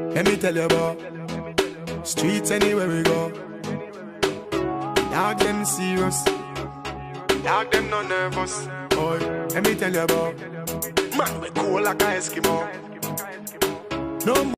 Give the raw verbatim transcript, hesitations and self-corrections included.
Let me tell you about streets anywhere we go. Dog them serious, dog them not nervous. Boy, let me tell you about man we cool like a Eskimo. No